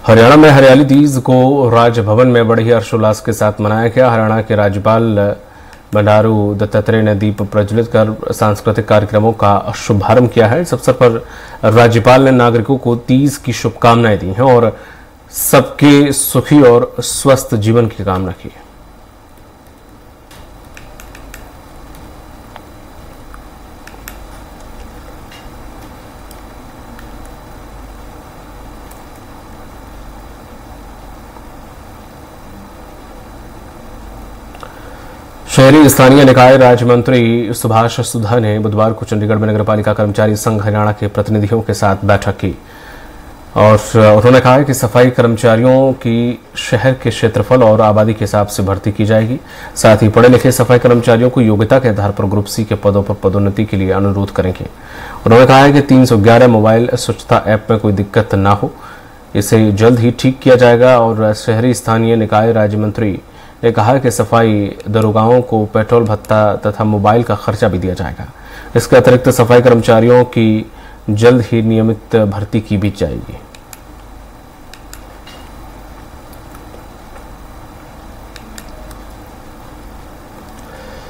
हरियाणा में हरियाली तीज को राजभवन में बड़े ही हर्षोल्लास के साथ मनाया गया। हरियाणा के राज्यपाल बंडारू दत्तात्रेय ने दीप प्रज्वलित कर सांस्कृतिक कार्यक्रमों का शुभारंभ किया है। इस अवसर पर राज्यपाल ने नागरिकों को तीज की शुभकामनाएं दी हैं और सबके सुखी और स्वस्थ जीवन की कामना की है। शहरी स्थानीय निकाय राज्य मंत्री सुभाष सुधा ने बुधवार को चंडीगढ़ में नगरपालिका कर्मचारी संघ हरियाणा के प्रतिनिधियों के साथ बैठक की और उन्होंने कहा कि सफाई कर्मचारियों की शहर के क्षेत्रफल और आबादी के हिसाब से भर्ती की जाएगी। साथ ही पढ़े लिखे सफाई कर्मचारियों को योग्यता के आधार पर ग्रुप सी के पदों पर पदोन्नति के लिए अनुरोध करेंगे। उन्होंने कहा कि 311 मोबाइल स्वच्छता ऐप में कोई दिक्कत न हो, इसे जल्द ही ठीक किया जाएगा। और शहरी स्थानीय निकाय राज्य मंत्री ने कहा कि सफाई दरोगाओं को पेट्रोल भत्ता तथा मोबाइल का खर्चा भी दिया जाएगा। इसके अतिरिक्त सफाई कर्मचारियों की जल्द ही नियमित भर्ती की भी जाएगी।